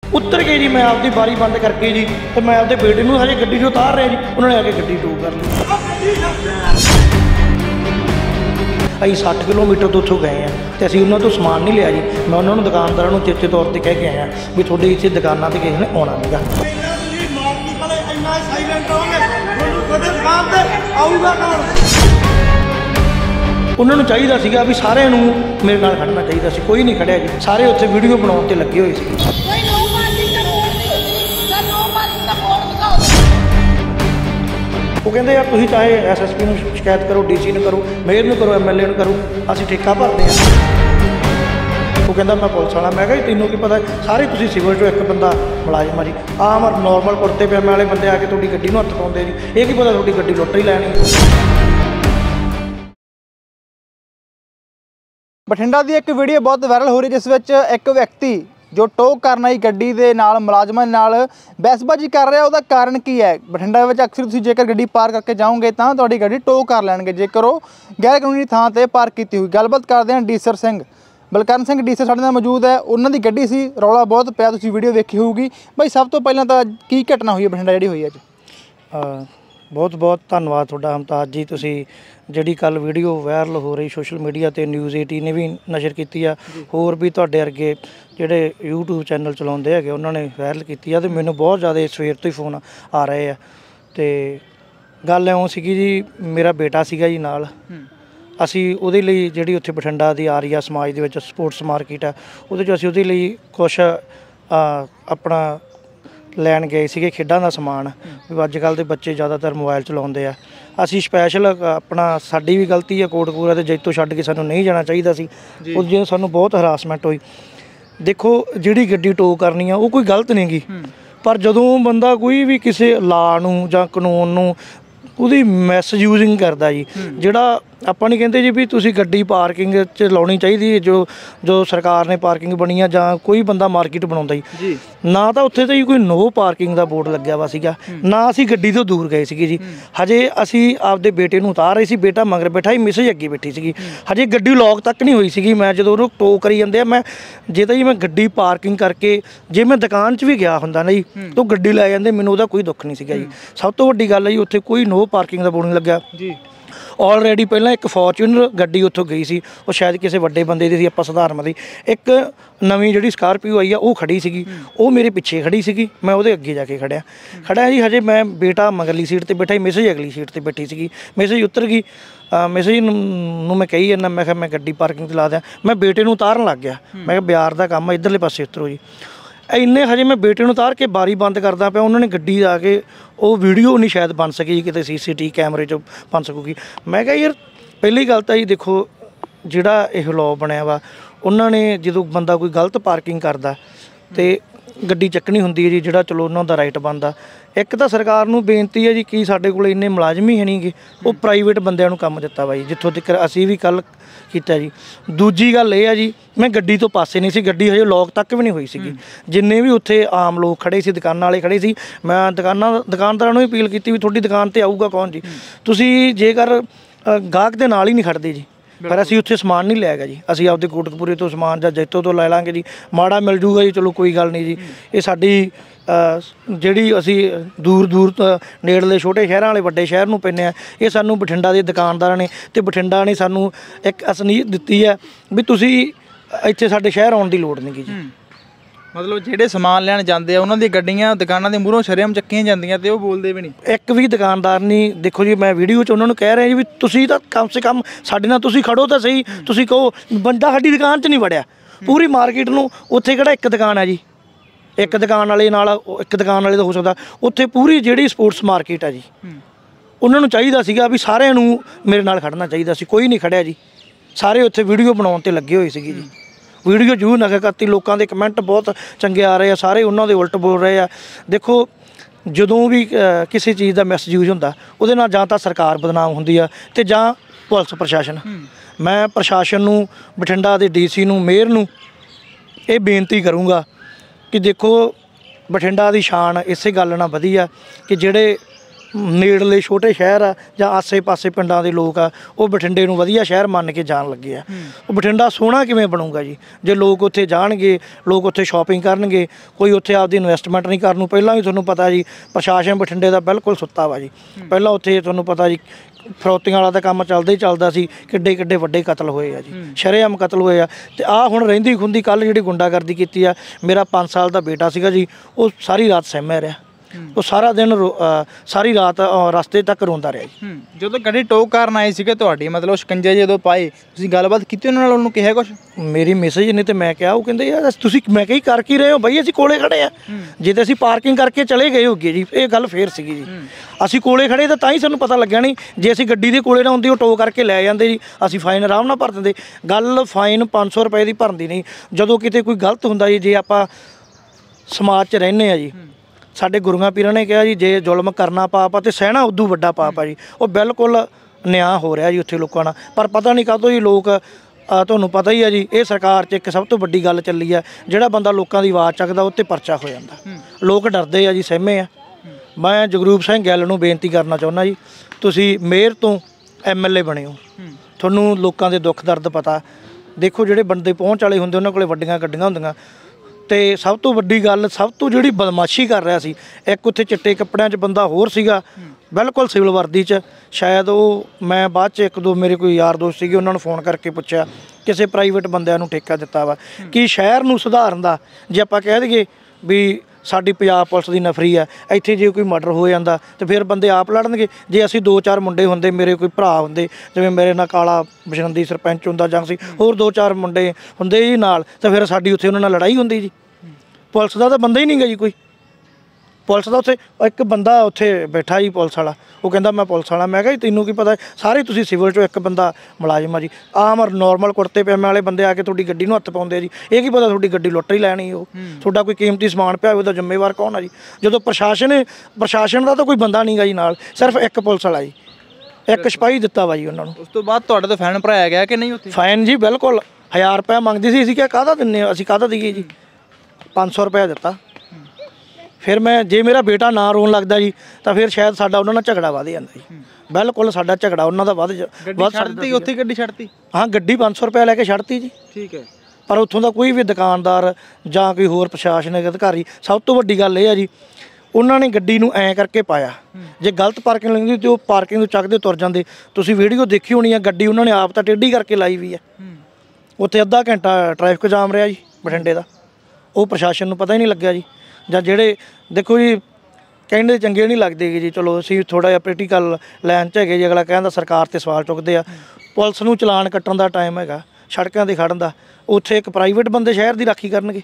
उतर गए जी। मैं आपकी बारी बंद करके जी तो मैं आपके बेटे को हजे गड्डी चों उतार रहा जी, उन्होंने आके गड्डी टो कर ली। अं 60 किलोमीटर तो उतों गए हैं तो असीं उन्होंने तो समान नहीं लिया जी। मैं उन्होंने दुकानदारों को चेचे तौर पर कह के आया भी थोड़े इतने दुकानों पर किसी ने आना नहीं गा। उन्होंने चाहिए सीगा भी सारिਆਂ ਨੂੰ मेरे नाल खड़ना चाहिए सी, कोई नहीं खड़िया जी। सारे उत्थे वीडियो बनाने लगे हुए सी। वो कहते यार तुसीं चाहे SSP ਨੂੰ शिकायत करो, DC ਨੂੰ करो, मेयर ਨੂੰ करो, MLA ਨੂੰ करो, असीं ठेका भरते हैं। वो कहता मैं पुलिस वाला। मैं कहा तैनूं की पता, सारे तुसीं सिविल चों एक बंदा मुलाजिम जी, आम नॉर्मल कुर्ते पजामे वाले बंदे आके तुहाडी गड्डी नूं हत्थ पाउंदे जी, ये की पता तुहाडी गड्डी लुੱਟ ही लैणी। बठिंडा की एक वीडियो बहुत वायरल हो रही जिस विच एक व्यक्ति जो टो करना ही गड्डी दे नाल मुलाजमां नाल बहसबाजी कर रहा, उसका कारण की है? बठिंडा में अक्सर तुसीं जेकर गड्डी पार करके जाओगे तो तुहाडी गड्डी टो कर लैणगे जेकर वो गैर कानूनी थां ते पार की हुई। गलबात करते हैं डीसर सिंह बलकਰਨ ਸਿੰਘ ਡੀਸਰ साडे नाल मौजूद है। उन्होंने गड्डी सी, रौला बहुत पिया, तुसीं वीडियो देखी होगी भाई। सब तो पहलां तां की घटना हुई है बठिंडा जिहड़ी होई अज? बहुत बहुत धन्यवाद तुहाडा मुमताज जी। तुसीं जिहड़ी कल वीडियो वायरल हो रही सोशल मीडिया ते न्यूज़ 18 ने भी नशर की है, होर भी तुहाडे वर्गे जिहड़े यूट्यूब चैनल चलाउंदे हैगे उन्होंने वायरल की है। तो मैनूं बहुत ज़्यादा सवेर तो ही फोन आ रहे हैं। तो गल इउं सीगी जी, मेरा बेटा सीगा जी नाल, असी उहदे लई जिहड़ी उत्थे बठिंडा दी आरिया समाज दे विच स्पोर्ट्स मार्केट है उहदे च असीं उहदे लई कुछ अपना लैन गए सीगे खेडां दा समान। भी अजकल दे बच्चे ज़्यादातर मोबाइल चलाउंदे आ। असीं स्पैशल अपना साडी भी गलती है, कोटकपूरा ते जैतों छड्ड के सानूं नहीं जाना चाहिदा सी। उस दिन सानूं बहुत हरासमेंट हुई। देखो जिहड़ी गड्डी टो करनी आ वो कोई गलत नहीं गी, पर जदों बंदा कोई भी किसी ला नूं जां कानून नूं ਉਹਦੀ ਮਿਸਯੂਜ਼ਿੰਗ ਕਰਦਾ ਜੀ, ਜਿਹੜਾ ਆਪਾਂ ਨਹੀਂ ਕਹਿੰਦੇ ਜੀ ਵੀ ਤੁਸੀਂ ਗੱਡੀ ਪਾਰਕਿੰਗ 'ਚ ਲਾਉਣੀ ਚਾਹੀਦੀ ਹੈ ਜੋ ਸਰਕਾਰ ਨੇ ਪਾਰਕਿੰਗ ਬਣੀ ਆ ਜਾਂ ਕੋਈ ਬੰਦਾ ਮਾਰਕੀਟ ਬਣਾਉਂਦਾ ਜੀ, ਨਾ ਤਾਂ ਉੱਥੇ ਤਾਂ ਜੀ ਕੋਈ ਨੋ ਪਾਰਕਿੰਗ ਦਾ ਬੋਰਡ ਲੱਗਿਆ ਵਾ ਸੀਗਾ, ਨਾ ਅਸੀਂ ਗੱਡੀ ਤੋਂ ਦੂਰ ਗਏ ਸੀਗੇ ਜੀ। ਹਜੇ ਅਸੀਂ ਆਪਦੇ ਬੇਟੇ ਨੂੰ ਉਤਾਰ ਰਹੇ ਸੀ, ਬੇਟਾ ਮਗਰ ਬੈਠਾ ਸੀ, ਮਿਸੇਜ ਅੱਗੇ ਬੈਠੀ ਸੀਗੀ, ਹਜੇ ਗੱਡੀ ਲੌਕ ਤੱਕ ਨਹੀਂ ਹੋਈ ਸੀਗੀ। ਮੈਂ ਜਦੋਂ ਉਹਨੂੰ ਟੋ ਕਰੀ ਜਾਂਦੇ ਆ, ਮੈਂ ਜੇ ਤਾਂ ਜੀ ਮੈਂ ਗੱਡੀ ਪਾਰਕਿੰਗ ਕਰਕੇ ਜੇ ਮੈਂ ਦੁਕਾਨ 'ਚ ਵੀ ਗਿਆ ਹੁੰਦਾ ਨਾ ਜੀ ਤਾਂ ਗੱਡੀ ਲੈ ਜਾਂਦੇ, ਮੈਨੂੰ ਉਹਦਾ ਕੋਈ ਦੁੱਖ ਨਹੀਂ ਸੀਗਾ ਜੀ। ਸਭ ਤੋਂ ਵੱਡੀ ਗੱਲ ਹੈ ਜੀ ਉੱਥੇ ਕੋਈ ਨੋ ਪਾਰਕਿੰਗ ਦਾ ਬੋਰਡ ਨਹੀਂ ਲੱਗਾ ਜੀ। ऑलरेडी पहला एक फॉर्चूनर गड्डी उत्थों गई सी, वो शायद किसी वड्डे बंदे दी सी, आपां सधारण दी। एक नवीं जिहड़ी स्कारपियो आई आ वो खड़ी सीगी, वो मेरे पिछे खड़ी सीगी, मैं उहदे अगे जाके खड़ा जी। हजे मैं बेटा मगरली सीट ते बैठा, मैसेज अगली सीट ते बैठी सीगी, मैसेज उतर गई। मैसेज नूं मैं कही जाना, मैं कहा मैं गड्डी पार्किंग ते ला दियां। मैं बेटे नूं उतारन लग गया, मैं कहा बिहार दा काम आ, इधरले पासे उतरो जी। इन्ने हजे मैं बेटे नूं उतार के बारी बंद करदा पिया, उन्होंने गड्डी आके वो वीडियो नहीं शायद बन सकी जी, किते CCTV कैमरे 'ਚ बन सकूगी। मैं कहा यार पहली गल तां जी देखो जिहड़ा इह लॉ बनिया वा, उन्होंने जो बंदा कोई गलत पार्किंग करदा ते गड्डी चक्कनी हुंदी है जी, जिहड़ा चलो उन्हां दा राइट बनदा। एक तो सरकार नूं बेनती है जी कि साडे कोल इन्ने मुलाजम ही है नहीं गे, वो प्राइवेट बंदिआं नूं काम दित्ता वा जी, जिੱਥੋਂ तक असीं भी कल कीता जी। दूजी गल ये है जी, मैं गड्डी तो पासे नहीं सी, गड्डी हजे लॉक तक भी नहीं हुई सी। जिन्ने भी उत्थे आम लोग खड़े सी, दुकानां वाले खड़े सी, मैं दुकानदारां नूं अपील कीती भी तुहाडी दुकान ते आऊगा कौन जी, तुसीं जेकर गाहक दे नाल ही नहीं खड़दे जी, पर असीं उत्थे समान नहीं लिया जी। असीं आपदे कोटकपूरे तो समान जां जैतों तो लै लांगे जी, माड़ा मिल जूगा जी, चलो कोई गल नहीं जी। ये साडी ਜਿਹੜੀ ਅਸੀਂ दूर ਨੇੜਲੇ ਛੋਟੇ ਸ਼ਹਿਰਾਂ ਵਾਲੇ ਵੱਡੇ ਸ਼ਹਿਰ ਨੂੰ ਪੈਂਦੇ ਆ, ਇਹ ਸਾਨੂੰ ਬਠਿੰਡਾ ਦੇ ਦੁਕਾਨਦਾਰਾਂ ਨੇ ਤੇ ਬਠਿੰਡਾ ਨੇ ਸਾਨੂੰ ਇੱਕ ਅਸਨੀਅਤ ਦਿੱਤੀ ਹੈ ਵੀ ਤੁਸੀਂ ਇੱਥੇ ਸਾਡੇ ਸ਼ਹਿਰ ਆਉਣ ਦੀ ਲੋੜ ਨਹੀਂ ਗੀ ਜੀ। मतलब ਜਿਹੜੇ ਸਮਾਨ ਲੈਣ ਜਾਂਦੇ ਆ ਉਹਨਾਂ ਦੀ ਗੱਡੀਆਂ ਦੁਕਾਨਾਂ ਦੇ ਮੂਹਰੋਂ ਸ਼ਰੇਆਮ ਚੱਕੀਆਂ ਜਾਂਦੀਆਂ ਤੇ ਉਹ ਬੋਲਦੇ ਵੀ ਨਹੀਂ, ਇੱਕ ਵੀ ਦੁਕਾਨਦਾਰ ਨਹੀਂ। ਦੇਖੋ ਜੀ ਮੈਂ ਵੀਡੀਓ 'ਚ ਉਹਨਾਂ ਨੂੰ ਕਹਿ ਰਿਹਾ ਜੀ ਵੀ ਤੁਸੀਂ ਤਾਂ ਕਮ ਸੇ ਕਮ ਸਾਡੇ ਨਾਲ ਤੁਸੀਂ ਖੜੋ ਤਾਂ ਸਹੀ, ਤੁਸੀਂ ਕਹੋ ਬੰਦਾ ਸਾਡੀ ਦੁਕਾਨ 'ਚ ਨਹੀਂ ਵੜਿਆ, ਪੂਰੀ ਮਾਰਕੀਟ ਨੂੰ ਉੱਥੇ ਕਿਹੜਾ ਇੱਕ ਦੁਕਾਨ ਹੈ ਜੀ, एक दुकान वाले नाल एक दुकान वाले तो हो सकता, उत्थे पूरी जिहड़ी स्पोर्ट्स मार्केट है जी, उन्होंने चाहिए सीगा भी सारिਆਂ ਨੂੰ मेरे नाल खड़ना चाहिए सी, कोई नहीं खड़िया जी। सारे उत्थे वीडियो बनाउण ते लगे हुए सीगे जी, वीडियो जरूर नशर करती, लोगों के कमेंट बहुत चंगे आ रहे हैं, सारे उन्होंने उल्ट बोल रहे हैं। देखो जदों भी किसी चीज़ का मिसयूज होंदा उहदे नाल जां तां सरकार बदनाम हुंदी आ ते जां पुलिस प्रशासन। मैं प्रशासन नूं, बठिंडा दे DC नूं, मेयर नूं ये बेनती करूँगा कि देखो बठिंडा की शान इस गल नाल वधी आ कि जिहड़े ਨੇੜਲੇ ਛੋਟੇ ਸ਼ਹਿਰ ਆ ਜਾਂ ਆਸੇ-ਪਾਸੇ ਪਿੰਡਾਂ ਦੇ ਲੋਕ ਆ, ਉਹ ਬਠਿੰਡੇ ਨੂੰ ਵਧੀਆ ਸ਼ਹਿਰ ਮੰਨ ਕੇ ਜਾਣ ਲੱਗੇ ਆ। ਉਹ ਬਠਿੰਡਾ ਸੋਹਣਾ ਕਿਵੇਂ ਬਣੂਗਾ ਜੀ ਜੇ ਲੋਕ ਉੱਥੇ ਜਾਣਗੇ, ਲੋਕ ਉੱਥੇ ਸ਼ਾਪਿੰਗ ਕਰਨਗੇ, ਕੋਈ ਉੱਥੇ ਆਪਦੀ ਇਨਵੈਸਟਮੈਂਟ ਨਹੀਂ ਕਰਨ ਨੂੰ। ਪਹਿਲਾਂ ਵੀ ਤੁਹਾਨੂੰ ਪਤਾ ਜੀ ਪ੍ਰਸ਼ਾਸਨ ਬਠਿੰਡੇ ਦਾ ਬਿਲਕੁਲ ਸੁੱਤਾ ਵਾ ਜੀ। ਪਹਿਲਾਂ ਉੱਥੇ ਤੁਹਾਨੂੰ ਪਤਾ ਜੀ ਫਰੋਤੀਆਂ ਵਾਲਾ ਤਾਂ ਕੰਮ ਚੱਲਦਾ ਹੀ ਚੱਲਦਾ ਸੀ, ਕਿੱਡੇ ਕਿੱਡੇ ਵੱਡੇ ਕਤਲ ਹੋਏ ਆ ਜੀ, ਸ਼ਰੇਆਮ ਕਤਲ ਹੋਏ ਆ। ਤੇ ਆਹ ਹੁਣ ਰਹਿੰਦੀ ਖੁੰਦੀ ਕੱਲ੍ਹ ਜਿਹੜੀ ਗੁੰਡਾਗਰਦੀ ਕੀਤੀ ਆ, ਮੇਰਾ 5 ਸਾਲ ਦਾ ਬੇਟਾ ਸੀਗਾ ਜੀ, ਉਹ ਸਾਰੀ ਰਾਤ ਸਹਿਮਿਆ ਰਿਹਾ, ਉਹ ਸਾਰਾ ਦਿਨ ਸਾਰੀ ਰਾਤ ਰਸਤੇ ਤੱਕ ਰੋਂਦਾ ਰਿਹਾ ਜੀ। ਜਦੋਂ ਗੱਡੀ ਟੋ ਕਰਨ ਆਏ ਸੀਗੇ ਤੁਹਾਡੀ, ਮਤਲਬ ਸ਼ਿਕੰਜੇ ਜਦੋਂ ਪਾਏ, ਤੁਸੀਂ ਗੱਲਬਾਤ ਕੀਤੀ ਉਹਨਾਂ ਨਾਲ, ਉਹਨੂੰ ਕਿਹਾ ਕੁਛ? ਮੇਰੀ ਮੈਸੇਜ ਨੇ ਤੇ ਮੈਂ ਕਿਹਾ, ਉਹ ਕਹਿੰਦੇ ਯਾਰ ਤੁਸੀਂ ਮੈਂ ਕਹੀ ਕਰ ਕੀ ਰਹੇ ਹੋ ਬਈ, ਅਸੀਂ ਕੋਲੇ ਖੜੇ ਆ। ਜੇ ਤੇ ਅਸੀਂ ਪਾਰਕਿੰਗ ਕਰਕੇ ਚਲੇ ਗਏ ਹੋਗੇ ਜੀ, ਇਹ ਗੱਲ ਫੇਰ ਸੀਗੀ ਜੀ। ਅਸੀਂ ਕੋਲੇ ਖੜੇ ਤਾਂ ਹੀ ਸਾਨੂੰ ਪਤਾ ਲੱਗਿਆ ਨਹੀਂ, ਜੇ ਅਸੀਂ ਗੱਡੀ ਦੇ ਕੋਲੇ ਨਾ ਹੁੰਦੀ ਉਹ ਟੋ ਕਰਕੇ ਲੈ ਜਾਂਦੇ ਜੀ, ਅਸੀਂ ਫਾਈਨ ਆਰਾਮ ਨਾਲ ਭਰ ਦਿੰਦੇ। ਗੱਲ ਫਾਈਨ 500 ਰੁਪਏ ਦੀ ਭਰਦੀ ਨਹੀਂ। ਜਦੋਂ ਕਿਤੇ ਕੋਈ ਗਲਤ ਹੁੰਦਾ ਜੀ, ਜੇ ਆਪਾਂ ਸਮਾਜ 'ਚ ਰਹਿੰਦੇ ਆ ਜੀ, ਸਾਡੇ ਗੁਰੂਆਂ ਪੀਰਾਂ ਨੇ ਕਿਹਾ ਜੀ ਜੇ ਜ਼ੁਲਮ ਕਰਨਾ ਪਾਪ ਆ ਤੇ ਸਹਿਣਾ ਉਦੋਂ ਵੱਡਾ ਪਾਪ ਆ ਜੀ। ਉਹ ਬਿਲਕੁਲ ਨਿਆਂ ਹੋ ਰਿਹਾ ਜੀ ਉੱਥੇ ਲੋਕਾਂ ਨਾਲ। ਪਰ ਪਤਾ ਨਹੀਂ ਕਾਹਤੋਂ ਜੀ ਲੋਕ, ਤੁਹਾਨੂੰ ਪਤਾ ਹੀ ਆ ਜੀ, ਇਹ ਸਰਕਾਰ 'ਚ ਇੱਕ ਸਭ ਤੋਂ ਵੱਡੀ ਗੱਲ ਚੱਲੀ ਆ, ਜਿਹੜਾ ਬੰਦਾ ਲੋਕਾਂ ਦੀ ਆਵਾਜ਼ ਚੱਕਦਾ ਉਹ 'ਤੇ ਪਰਚਾ ਹੋ ਜਾਂਦਾ। ਲੋਕ ਡਰਦੇ ਆ ਜੀ, ਸਹਿਮੇ ਆ। ਮੈਂ ਜਗਰੂਪ ਸਿੰਘ ਗਿੱਲ ਨੂੰ ਬੇਨਤੀ ਕਰਨਾ ਚਾਹੁੰਦਾ ਜੀ, ਤੁਸੀਂ ਮੇਅਰ ਤੋਂ MLA ਬਣੇ ਹੋ, ਤੁਹਾਨੂੰ ਲੋਕਾਂ ਦੇ ਦੁੱਖ ਦਰਦ ਪਤਾ। ਦੇਖੋ ਜਿਹੜੇ ਬੰਦੇ ਪਹੁੰਚ ਵਾਲੇ ਹੁੰਦੇ ਉਹਨਾਂ ਕੋਲੇ ਵੱਡੀਆਂ ਗੱਡੀਆਂ ਹੁੰਦੀਆਂ, ਤੇ ਸਭ ਤੋਂ ਵੱਡੀ ਗੱਲ, ਸਭ ਤੋਂ ਜਿਹੜੀ ਬਦਮਾਸ਼ੀ ਕਰ ਰਿਹਾ ਸੀ, ਇੱਕ ਉੱਥੇ ਚਿੱਟੇ ਕੱਪੜਿਆਂ 'ਚ ਬੰਦਾ ਹੋਰ ਸੀਗਾ, ਬਿਲਕੁਲ ਸਿਵਲ ਵਰਦੀ 'ਚ। ਸ਼ਾਇਦ ਉਹ, ਮੈਂ ਬਾਅਦ 'ਚ ਇੱਕ ਦੋ ਮੇਰੇ ਕੋਈ ਯਾਰ ਦੋਸਤ ਸੀਗੇ, ਉਹਨਾਂ ਨੂੰ ਫੋਨ ਕਰਕੇ ਪੁੱਛਿਆ, ਕਿਸੇ ਪ੍ਰਾਈਵੇਟ ਬੰਦਿਆਂ ਨੂੰ ਠੇਕਾ ਦਿੱਤਾ ਵਾ ਕਿ ਸ਼ਹਿਰ ਨੂੰ ਸੁਧਾਰਨ ਦਾ। ਜੇ ਆਪਾਂ ਕਹਿ ਦਈਏ ਵੀ ਸਾਡੀ ਪੰਜਾਬ ਪੁਲਿਸ ਦੀ ਨਫਰੀ ਆ, ਇੱਥੇ ਜੇ ਕੋਈ ਮਰਡਰ ਹੋ ਜਾਂਦਾ ਤੇ ਫਿਰ ਬੰਦੇ ਆਪ ਲੜਨਗੇ। ਜੇ ਅਸੀਂ 2-4 ਮੁੰਡੇ ਹੁੰਦੇ, ਮੇਰੇ ਕੋਈ ਭਰਾ ਹੁੰਦੇ, ਜਿਵੇਂ ਮੇਰੇ ਨਾਲ ਕਾਲਾ ਬਸ਼ਰੰਦੀ ਸਰਪੰਚ ਹੁੰਦਾ ਜਾਂ ਸੀ ਹੋਰ 2-4 ਮੁੰਡੇ ਹੁੰਦੇ ਜੀ ਨਾਲ, ਤਾਂ ਫਿਰ ਸਾਡੀ ਉੱਥੇ ਉਹਨਾਂ ਨਾਲ ਲੜਾਈ ਹੁੰਦੀ ਜੀ। ਪੁਲਿਸ ਦਾ ਤਾਂ ਬੰਦਾ ਹੀ ਨਹੀਂ ਗਾ ਜੀ ਕੋਈ। ਪੁਲਿਸ ਦਾ ਉੱਥੇ ਇੱਕ ਬੰਦਾ ਉੱਥੇ ਬੈਠਾ ਜੀ ਪੁਲਿਸ ਵਾਲਾ, ਉਹ ਕਹਿੰਦਾ ਮੈਂ ਪੁਲਿਸ ਵਾਲਾ। ਮੈਂ ਕਿਹਾ ਜੀ ਤੈਨੂੰ ਕੀ ਪਤਾ, ਸਾਰੇ ਤੁਸੀਂ ਸਿਵਲ 'ਚੋਂ, ਇੱਕ ਬੰਦਾ ਮੁਲਾਜ਼ਮ ਆ ਜੀ। ਆਮ ਨੋਰਮਲ ਕੁੜਤੇ ਪਜਾਮੇ ਵਾਲੇ ਬੰਦੇ ਆ ਕੇ ਤੁਹਾਡੀ ਗੱਡੀ ਨੂੰ ਹੱਥ ਪਾਉਂਦੇ ਆ ਜੀ, ਇਹ ਕੀ ਪਤਾ ਤੁਹਾਡੀ ਗੱਡੀ ਲੁੱਟ ਹੀ ਲੈਣੀ। ਉਹ ਤੁਹਾਡਾ ਕੋਈ ਕੀਮਤੀ ਸਮਾਨ ਪਿਆ ਉਹਦਾ ਜ਼ਿੰਮੇਵਾਰ ਕੌਣ ਆ ਜੀ? ਜਦੋਂ ਪ੍ਰਸ਼ਾਸਨ ਦਾ ਤਾਂ ਕੋਈ ਬੰਦਾ ਨਹੀਂ ਗਾ ਜੀ ਨਾਲ, ਸਿਰਫ ਇੱਕ ਪੁਲਿਸ ਵਾਲਾ ਜੀ, ਇੱਕ ਸਿਪਾਹੀ ਦਿੱਤਾ ਵਾ ਜੀ ਉਹਨਾਂ ਨੂੰ। ਉਸ ਤੋਂ ਬਾਅਦ ਤੁਹਾਡੇ ਤੋਂ ਫਾਈਨ ਭਰਾਇਆ ਗਿਆ ਕਿ ਨਹੀਂ ਉੱਥੇ? ਫਾਈਨ ਜੀ ਬਿਲਕੁਲ 1000 ਰੁਪਇਆ ਮੰਗਦੀ ਸੀ। ਅਸੀਂ ਕਿਹਾ ਕਾਹਦਾ ਦਿੰਦੇ ਹੋ, ਅਸੀਂ ਕਾਹਦਾ ਦਈਏ ਜੀ? 500 ਰੁਪਇਆ ਦਿੱਤਾ। ਫਿਰ ਮੈਂ, ਜੇ ਮੇਰਾ ਬੇਟਾ ਨਾ ਰੋਣ ਲੱਗਦਾ ਜੀ ਤਾਂ ਫਿਰ ਸ਼ਾਇਦ ਸਾਡਾ ਉਹਨਾਂ ਨਾਲ ਝਗੜਾ ਵੱਧ ਜਾਂਦਾ ਜੀ। ਬਿਲਕੁਲ ਸਾਡਾ ਝਗੜਾ ਉਹਨਾਂ ਦਾ ਵੱਧ ਛੱਡਤੀ ਉੱਥੇ ਗੱਡੀ ਛੱਡਤੀ? ਹਾਂ, ਗੱਡੀ 500 ਰੁਪਇਆ ਲੈ ਕੇ ਛੱਡਤੀ ਜੀ। ਠੀਕ ਹੈ। ਪਰ ਉੱਥੋਂ ਦਾ ਕੋਈ ਵੀ ਦੁਕਾਨਦਾਰ ਜਾਂ ਕੋਈ ਹੋਰ ਪ੍ਰਸ਼ਾਸਨਿਕ ਅਧਿਕਾਰੀ, ਸਭ ਤੋਂ ਵੱਡੀ ਗੱਲ ਇਹ ਆ ਜੀ, ਉਹਨਾਂ ਨੇ ਗੱਡੀ ਨੂੰ ਐਂ ਕਰਕੇ ਪਾਇਆ, ਜੇ ਗਲਤ ਪਾਰਕਿੰਗ ਲੈਂਦੀ ਤੇ ਉਹ ਪਾਰਕਿੰਗ ਤੋਂ ਚੱਕਦੇ ਤੁਰ ਜਾਂਦੇ। ਤੁਸੀਂ ਵੀਡੀਓ ਦੇਖੀ ਹੋਣੀ ਆ, ਗੱਡੀ ਉਹਨਾਂ ਨੇ ਆਪ ਤਾਂ ਟੇਢੀ ਕਰਕੇ ਲਾਈ ਵੀ ਆ। ਉੱਥੇ ਅੱਧਾ ਘੰਟਾ ਟ੍ਰੈਫਿਕ ਜਾਮ ਰਿਹਾ ਜੀ ਬਠਿੰਡੇ ਦਾ, ਉਹ ਪ੍ਰਸ਼ਾਸਨ ਨੂੰ ਪਤਾ ਹੀ ਨਹੀਂ ਲੱਗਿਆ ਜੀ। ਜਾਂ ਜਿਹੜੇ ਦੇਖੋ ਜੀ ਕਹਿੰਦੇ ਚੰਗੇ ਨਹੀਂ ਲੱਗਦੇ ਜੀ, ਚਲੋ ਅਸੀਂ ਥੋੜ੍ਹਾ ਜਿਹਾ ਪੋਲੀਟੀਕਲ ਲਾਈਨ 'ਚ ਹੈਗੇ ਜੀ, ਅਗਲਾ ਕਹਿੰਦਾ ਸਰਕਾਰ 'ਤੇ ਸਵਾਲ ਚੁੱਕਦੇ ਆ। ਪੁਲਿਸ ਨੂੰ ਚਲਾਨ ਕੱਟਣ ਦਾ ਟਾਈਮ ਹੈਗਾ, ਸੜਕਾਂ 'ਤੇ ਖੜ੍ਹਨ ਦਾ, ਉੱਥੇ ਇੱਕ ਪ੍ਰਾਈਵੇਟ ਬੰਦੇ ਸ਼ਹਿਰ ਦੀ ਰਾਖੀ ਕਰਨਗੇ।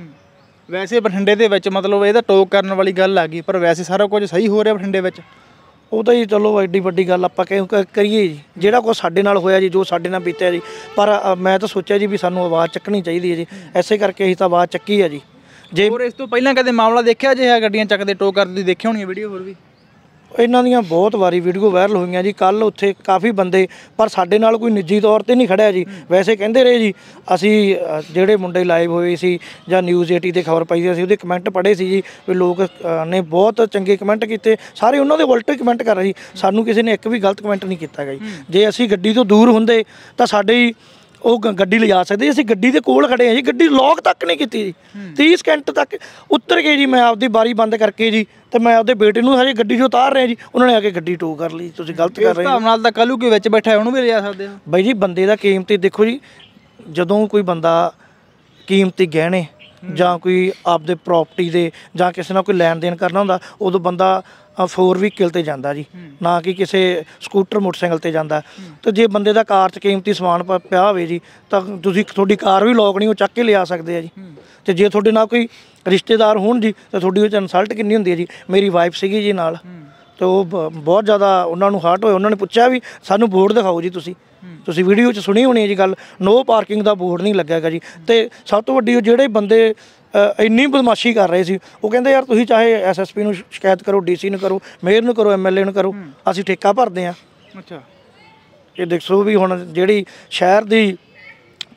ਵੈਸੇ ਬਠਿੰਡੇ ਦੇ ਵਿੱਚ ਮਤਲਬ ਇਹ ਤਾਂ ਟੋਕ ਕਰਨ ਵਾਲੀ ਗੱਲ ਆ ਗਈ, ਪਰ ਵੈਸੇ ਸਾਰਾ ਕੁਝ ਸਹੀ ਹੋ ਰਿਹਾ ਬਠਿੰਡੇ ਵਿੱਚ? ਉਹ ਤਾਂ ਜੀ ਚਲੋ ਐਡੀ ਵੱਡੀ ਗੱਲ ਆਪਾਂ ਕਰੀਏ ਜੀ, ਜਿਹੜਾ ਕੁਛ ਸਾਡੇ ਨਾਲ ਹੋਇਆ ਜੀ, ਜੋ ਸਾਡੇ ਨਾਲ ਬੀਤਿਆ ਜੀ। ਪਰ ਮੈਂ ਤਾਂ ਸੋਚਿਆ ਜੀ ਵੀ ਸਾਨੂੰ ਆਵਾਜ਼ ਚੱਕਣੀ ਚਾਹੀਦੀ ਹੈ ਜੀ, ਐਸੇ ਕਰਕੇ ਅਸੀਂ ਤਾਂ ਆਵਾਜ਼ ਚੱਕੀ ਆ ਜੀ। ਜੇ ਹੋਰ ਇਸ ਤੋਂ ਪਹਿਲਾਂ ਕਦੇ ਮਾਮਲਾ ਦੇਖਿਆ ਜੇ ਗੱਡੀਆਂ ਚੱਕਦੇ ਟੋ ਕਰਦੇ ਦੇਖਿਆ ਹੋਣੀ ਵੀਡੀਓ? ਹੋਰ ਵੀ ਇਹਨਾਂ ਦੀਆਂ ਬਹੁਤ ਵਾਰੀ ਵੀਡੀਓ ਵਾਇਰਲ ਹੋਈਆਂ ਜੀ। ਕੱਲ੍ਹ ਉੱਥੇ ਕਾਫੀ ਬੰਦੇ, ਪਰ ਸਾਡੇ ਨਾਲ ਕੋਈ ਨਿੱਜੀ ਤੌਰ 'ਤੇ ਨਹੀਂ ਖੜਿਆ ਜੀ। ਵੈਸੇ ਕਹਿੰਦੇ ਰਹੇ ਜੀ, ਅਸੀਂ ਜਿਹੜੇ ਮੁੰਡੇ ਲਾਈਵ ਹੋਏ ਸੀ ਜਾਂ ਨਿਊਜ਼ 80 'ਤੇ ਖਬਰ ਪਈ ਸੀ, ਉਹਦੇ ਕਮੈਂਟ ਪੜ੍ਹੇ ਸੀ ਜੀ, ਵੀ ਲੋਕ ਨੇ ਬਹੁਤ ਚੰਗੇ ਕਮੈਂਟ ਕੀਤੇ, ਸਾਰੇ ਉਹਨਾਂ ਦੇ ਉਲਟੇ ਕਮੈਂਟ ਕਰ ਰਹੇ ਸੀ। ਸਾਨੂੰ ਕਿਸੇ ਨੇ ਇੱਕ ਵੀ ਗਲਤ ਕਮੈਂਟ ਨਹੀਂ ਕੀਤਾ ਗਾ ਜੀ। ਜੇ ਅਸੀਂ ਗੱਡੀ ਤੋਂ ਦੂਰ ਹੁੰਦੇ ਤਾਂ ਸਾਡੇ ਉਹ ਗੱਡੀ ਲਿਜਾ ਸਕਦੇ। ਅਸੀਂ ਗੱਡੀ ਦੇ ਕੋਲ ਖੜੇ ਹਾਂ ਜੀ, ਗੱਡੀ ਲੌਕ ਤੱਕ ਨਹੀਂ ਕੀਤੀ ਜੀ। 30 ਸਕਿੰਟ ਤੱਕ ਉੱਤਰ ਕੇ ਜੀ, ਮੈਂ ਆਪਦੀ ਬਾਰੀ ਬੰਦ ਕਰਕੇ ਜੀ, ਤੇ ਮੈਂ ਆਪਦੇ ਬੇਟੇ ਨੂੰ ਹਜੇ ਗੱਡੀ 'ਚੋਂ ਉਤਾਰ ਰਿਹਾ ਜੀ, ਉਹਨਾਂ ਨੇ ਆ ਕੇ ਗੱਡੀ ਟੋ ਕਰ ਲਈ। ਤੁਸੀਂ ਗਲਤ ਕਰ ਰਹੇ ਹੋ। ਇਸ ਹਿਸਾਬ ਨਾਲ ਤਾਂ ਕੱਲ੍ਹ ਕੋਈ ਵਿੱਚ ਬੈਠਾ ਉਹਨੂੰ ਵੀ ਲਿਜਾ ਸਕਦੇ ਹੋ ਬਾਈ ਜੀ। ਬੰਦੇ ਦਾ ਕੀਮਤੀ ਦੇਖੋ ਜੀ, ਜਦੋਂ ਕੋਈ ਬੰਦਾ ਕੀਮਤੀ ਗਹਿਣੇ ਜਾਂ ਕੋਈ ਆਪਦੇ ਪ੍ਰਾਪਰਟੀ ਦੇ ਜਾਂ ਕਿਸੇ ਨਾਲ ਕੋਈ ਲੈਣ ਦੇਣ ਕਰਨਾ ਹੁੰਦਾ, ਉਦੋਂ ਬੰਦਾ 4 ਵਹੀਕਲ 'ਤੇ ਜਾਂਦਾ ਜੀ, ਨਾ ਕਿ ਕਿਸੇ ਸਕੂਟਰ ਮੋਟਰਸਾਈਕਲ 'ਤੇ ਜਾਂਦਾ। ਅਤੇ ਜੇ ਬੰਦੇ ਦਾ ਕਾਰ 'ਚ ਕੀਮਤੀ ਸਮਾਨ ਪਿਆ ਹੋਵੇ ਜੀ, ਤਾਂ ਤੁਹਾਡੀ ਕਾਰ ਵੀ ਲੋਕ ਨਹੀਂ, ਉਹ ਚੱਕ ਕੇ ਲਿਆ ਸਕਦੇ ਆ ਜੀ। ਅਤੇ ਜੇ ਤੁਹਾਡੇ ਨਾਲ ਕੋਈ ਰਿਸ਼ਤੇਦਾਰ ਹੋਣ ਜੀ, ਤਾਂ ਤੁਹਾਡੀ ਉਹ 'ਚ ਇਨਸਲਟ ਕਿੰਨੀ ਹੁੰਦੀ ਹੈ ਜੀ। ਮੇਰੀ ਵਾਈਫ ਸੀਗੀ ਜੀ ਨਾਲ, ਅਤੇ ਉਹ ਬਹੁਤ ਜ਼ਿਆਦਾ ਉਹਨਾਂ ਨੂੰ ਹਰਟ ਹੋਏ। ਉਹਨਾਂ ਨੇ ਪੁੱਛਿਆ ਵੀ ਸਾਨੂੰ ਬੋਰਡ ਦਿਖਾਓ ਜੀ, ਤੁਸੀਂ ਵੀਡੀਓ 'ਚ ਸੁਣੀ ਹੋਣੀ ਹੈ ਜੀ ਗੱਲ, ਨੋ ਪਾਰਕਿੰਗ ਦਾ ਬੋਰਡ ਨਹੀਂ ਲੱਗਿਆ ਹੈਗਾ ਜੀ। ਅਤੇ ਸਭ ਤੋਂ ਵੱਡੀ, ਜਿਹੜੇ ਬੰਦੇ ਇੰਨੀ ਬਦਮਾਸ਼ੀ ਕਰ ਰਹੇ ਸੀ, ਉਹ ਕਹਿੰਦੇ ਯਾਰ ਤੁਸੀਂ ਚਾਹੇ SSP ਨੂੰ ਸ਼ਿਕਾਇਤ ਕਰੋ, DC ਨੂੰ ਕਰੋ, ਮੇਅਰ ਨੂੰ ਕਰੋ, MLA ਨੂੰ ਕਰੋ, ਅਸੀਂ ਠੇਕਾ ਭਰਦੇ ਹਾਂ। ਅੱਛਾ। ਇਹ ਦੇਖੋ ਵੀ ਹੁਣ ਜਿਹੜੀ ਸ਼ਹਿਰ ਦੀ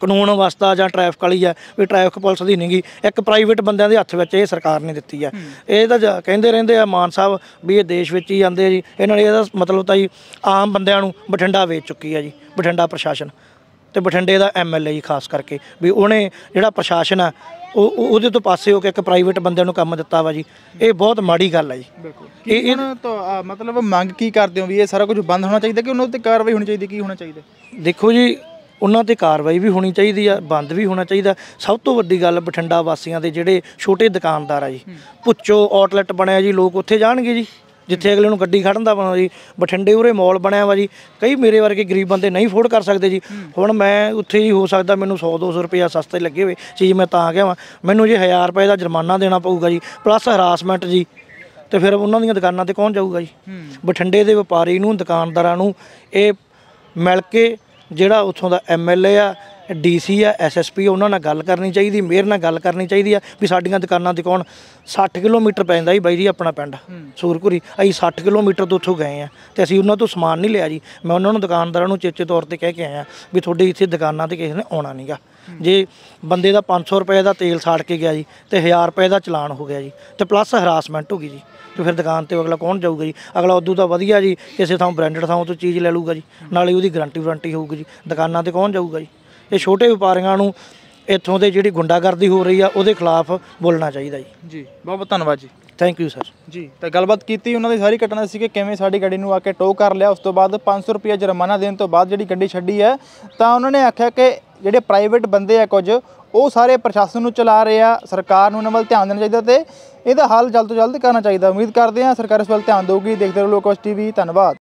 ਕਾਨੂੰਨ ਵਿਵਸਥਾ ਜਾਂ ਟ੍ਰੈਫਿਕ ਵਾਲੀ ਹੈ ਵੀ ਟ੍ਰੈਫਿਕ ਪੁਲਿਸ ਦੀ ਨਹੀਂ ਗੀ, ਇੱਕ ਪ੍ਰਾਈਵੇਟ ਬੰਦਿਆਂ ਦੇ ਹੱਥ ਵਿੱਚ ਇਹ ਸਰਕਾਰ ਨੇ ਦਿੱਤੀ ਹੈ। ਇਹ ਤਾਂ ਕਹਿੰਦੇ ਰਹਿੰਦੇ ਆ ਮਾਨ ਸਾਹਿਬ ਵੀ ਇਹ ਦੇਸ਼ ਵਿੱਚ ਹੀ ਆਉਂਦੇ ਆ ਜੀ, ਇਹਨਾਂ ਨੇ ਇਹਦਾ ਮਤਲਬ ਤਾਂ ਜੀ ਆਮ ਬੰਦਿਆਂ ਨੂੰ ਬਠਿੰਡਾ ਵੇਚ ਚੁੱਕੀ ਹੈ ਜੀ ਬਠਿੰਡਾ ਪ੍ਰਸ਼ਾਸਨ ਤੇ ਬਠਿੰਡੇ ਦਾ MLA ਜੀ ਖਾਸ ਕਰਕੇ, ਵੀ ਉਹਨੇ ਜਿਹੜਾ ਪ੍ਰਸ਼ਾਸਨ ਆ ਉਹਦੇ ਤੋਂ ਪਾਸੇ ਹੋ ਕੇ ਇੱਕ ਪ੍ਰਾਈਵੇਟ ਬੰਦਿਆਂ ਨੂੰ ਕੰਮ ਦਿੱਤਾ ਵਾ ਜੀ। ਇਹ ਬਹੁਤ ਮਾੜੀ ਗੱਲ ਹੈ ਜੀ। ਬਿਲਕੁਲ ਇਹ ਤਾਂ ਮਤਲਬ ਮੰਗ ਕੀ ਕਰਦੇ ਹੋ ਵੀ ਇਹ ਸਾਰਾ ਕੁਝ ਬੰਦ ਹੋਣਾ ਚਾਹੀਦਾ ਕਿ ਉਹਨਾਂ ਉੱਤੇ ਕਾਰਵਾਈ ਹੋਣੀ ਚਾਹੀਦੀ, ਕੀ ਹੋਣਾ ਚਾਹੀਦਾ? ਦੇਖੋ ਜੀ ਉਹਨਾਂ ਤੇ ਕਾਰਵਾਈ ਵੀ ਹੋਣੀ ਚਾਹੀਦੀ ਆ, ਬੰਦ ਵੀ ਹੋਣਾ ਚਾਹੀਦਾ। ਸਭ ਤੋਂ ਵੱਡੀ ਗੱਲ ਬਠਿੰਡਾ ਵਾਸੀਆਂ ਦੇ ਜਿਹੜੇ ਛੋਟੇ ਦੁਕਾਨਦਾਰ ਆ ਜੀ, ਭੁੱਚੋ ਆਊਟਲੈਟ ਬਣਿਆ ਜੀ, ਲੋਕ ਉੱਥੇ ਜਾਣਗੇ ਜੀ ਜਿੱਥੇ ਅਗਲੇ ਨੂੰ ਗੱਡੀ ਖੜਨ ਦਾ ਬਣਾ ਜੀ। ਬਠਿੰਡੇ ਉਰੇ ਮੌਲ ਬਣਿਆ ਵਾ ਜੀ, ਕਈ ਮੇਰੇ ਵਰਗੇ ਗਰੀਬ ਬੰਦੇ ਨਹੀਂ ਅਫੋਰਡ ਕਰ ਸਕਦੇ ਜੀ। ਹੁਣ ਮੈਂ ਉੱਥੇ ਹੀ ਹੋ ਸਕਦਾ ਮੈਨੂੰ 100-200 ਰੁਪਇਆ ਸਸਤੇ ਲੱਗੇ ਹੋਏ ਚੀਜ਼ ਮੈਂ ਤਾਂ ਗਿਆ ਵਾਂ, ਮੈਨੂੰ ਜੇ 1000 ਰੁਪਏ ਦਾ ਜੁਰਮਾਨਾ ਦੇਣਾ ਪਊਗਾ ਜੀ ਪਲੱਸ ਹਰਾਸਮੈਂਟ ਜੀ, ਤੇ ਫਿਰ ਉਹਨਾਂ ਦੀਆਂ ਦੁਕਾਨਾਂ ਤੇ ਕੌਣ ਜਾਊਗਾ ਜੀ? ਬਠਿੰਡੇ ਦੇ ਵਪਾਰੀ ਨੂੰ ਦੁਕਾਨਦਾਰਾਂ ਨੂੰ ਇਹ ਮਿਲ ਕੇ ਜਿਹੜਾ ਉੱਥੋਂ ਦਾ MLA ਆ, DC ਆ, SSP ਉਹਨਾਂ ਨਾਲ ਗੱਲ ਕਰਨੀ ਚਾਹੀਦੀ, ਮੇਅਰ ਨਾਲ ਗੱਲ ਕਰਨੀ ਚਾਹੀਦੀ ਆ ਵੀ ਸਾਡੀਆਂ ਦੁਕਾਨਾਂ ਤੇ ਕੌਣ 60 ਕਿਲੋਮੀਟਰ ਪੈਂਦਾ ਜੀ ਬਾਈ ਜੀ ਆਪਣਾ ਪਿੰਡ ਸੂਰਪੁਰੀ, ਅਸੀਂ 60 ਕਿਲੋਮੀਟਰ ਤੋਂ ਉੱਥੋਂ ਗਏ ਆ ਤੇ ਅਸੀਂ ਉਹਨਾਂ ਤੋਂ ਸਮਾਨ ਨਹੀਂ ਲਿਆ ਜੀ। ਮੈਂ ਉਹਨਾਂ ਨੂੰ ਦੁਕਾਨਦਾਰਾਂ ਨੂੰ ਚੇਚੇ ਤੌਰ ਤੇ ਕਹਿ ਕੇ ਆਇਆ ਵੀ ਤੁਹਾਡੇ ਇੱਥੇ ਦੁਕਾਨਾਂ ਤੇ ਕਿਸੇ ਨੇ ਆਉਣਾ ਨਹੀਂਗਾ। ਜੇ ਬੰਦੇ ਦਾ 500 ਰੁਪਏ ਦਾ ਤੇਲ ਸਾੜ ਕੇ ਗਿਆ ਜੀ ਤੇ 1000 ਰੁਪਏ ਦਾ ਚਲਾਨ ਹੋ ਗਿਆ ਜੀ ਤੇ ਪਲੱਸ ਹਰਾਸਮੈਂਟ ਹੋ ਗਈ ਜੀ, ਤੇ ਫਿਰ ਦੁਕਾਨ ਤੇ ਅਗਲਾ ਕੌਣ ਜਾਊਗਾ ਜੀ? ਅਗਲਾ ਉਦੋਂ ਤਾਂ ਵਧੀਆ ਜੀ ਕਿਸੇ ਥਾਂ ਬ੍ਰਾਂਡਡ ਥਾਂ ਤੋਂ ਚੀਜ਼ ਲੈ ਲੂਗਾ ਜੀ, ਨਾਲੇ ਉਹਦੀ ਗਰੰਟੀ ਹੋਊਗੀ ਜੀ। ਦੁਕਾਨਾਂ ਤੇ ਕੌਣ ਜਾਊਗਾ ਜੀ? ਇਹ ਛੋਟੇ ਵਪਾਰੀਆਂ ਨੂੰ ਇੱਥੋਂ ਦੇ ਜਿਹੜੀ ਗੁੰਡਾਗਰਦੀ ਹੋ ਰਹੀ ਆ ਉਹਦੇ ਖਿਲਾਫ ਬੋਲਣਾ ਚਾਹੀਦਾ ਜੀ। ਜੀ ਬਹੁਤ ਬਹੁਤ ਧੰਨਵਾਦ ਜੀ। ਥੈਂਕ ਯੂ ਸਰ ਜੀ। ਤਾਂ ਗੱਲਬਾਤ ਕੀਤੀ ਉਹਨਾਂ ਦੀ ਸਾਰੀ ਘਟਨਾ ਸੀ ਕਿ ਕਿਵੇਂ ਸਾਡੀ ਗੱਡੀ ਨੂੰ ਆ ਕੇ ਟੋ ਕਰ ਲਿਆ, ਉਸ ਤੋਂ ਬਾਅਦ 500 ਰੁਪਏ ਜੁਰਮਾਨਾ ਦੇਣ ਤੋਂ ਬਾਅਦ ਜਿਹੜੀ ਗੱਡੀ ਛੱਡੀ ਹੈ, ਤਾਂ ਉਹਨਾਂ ਨੇ ਆਖਿਆ ਕਿ ਜਿਹੜੇ ਪ੍ਰਾਈਵੇਟ ਬੰਦੇ ਆ ਕੁਝ ਉਹ ਸਾਰੇ ਪ੍ਰਸ਼ਾਸਨ ਨੂੰ ਚਲਾ ਰਹੇ ਆ, ਸਰਕਾਰ ਨੂੰ ਇਹਨਾਂ ਵੱਲ ਧਿਆਨ ਦੇਣਾ ਚਾਹੀਦਾ ਤੇ ਇਹਦਾ ਹੱਲ ਜਲਦ ਤੋਂ ਜਲਦ ਕਰਨਾ ਚਾਹੀਦਾ। ਉਮੀਦ ਕਰਦੇ ਹਾਂ ਸਰਕਾਰ ਇਸ ਵੱਲ ਧਿਆਨ ਦੇਊਗੀ। ਦੇਖਦੇ ਰਹੋ ਲੋਕਵਾਸੀ TV। ਧੰਨਵਾਦ।